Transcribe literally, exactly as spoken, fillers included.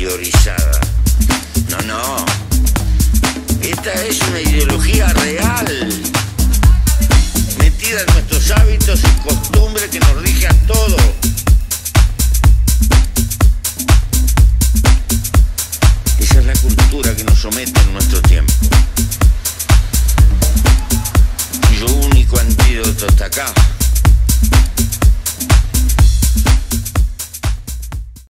interiorizada. No, no. Esta es una ideología real, metida en nuestros hábitos y costumbres que nos rige a todos. Esa es la cultura que nos somete en nuestro tiempo. Cuyo único antídoto está acá.